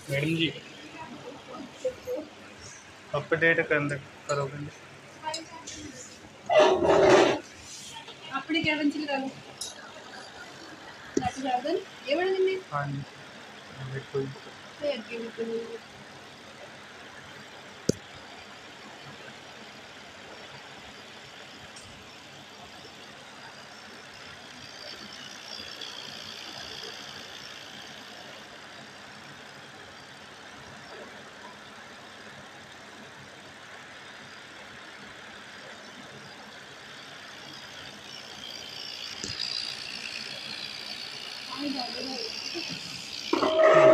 madam जी update करोगे अपने cabin से लगा लो लाठी चादर ये बड़ा दिन में हाँ जी बिल्कुल से आगे बिल्कुल आई जा रही है